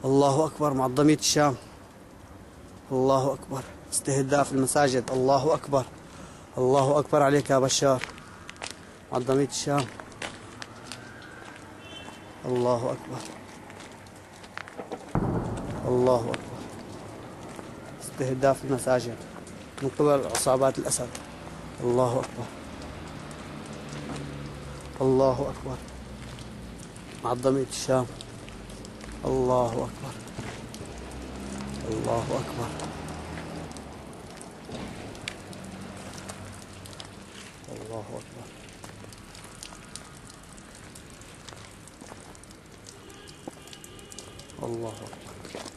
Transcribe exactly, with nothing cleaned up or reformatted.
الله أكبر. معظمية الشام. الله أكبر. استهداف المساجد. الله أكبر. الله أكبر عليك يا بشار. معظمية الشام. الله أكبر. الله أكبر. استهداف المساجد من قبل عصابات الأسد. الله أكبر. الله أكبر. معظمية الشام. الله أكبر. الله أكبر. الله أكبر. الله أكبر.